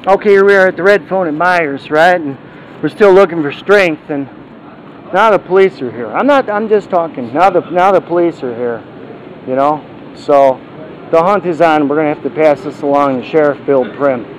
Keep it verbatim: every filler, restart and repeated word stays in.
Okay, here we are at the Red Phone at Myers, right? And we're still looking for strength, and now the police are here. I'm not, I'm just talking. Now the, now the police are here, you know? So the hunt is on. We're going to have to pass this along to Sheriff Bill Prim.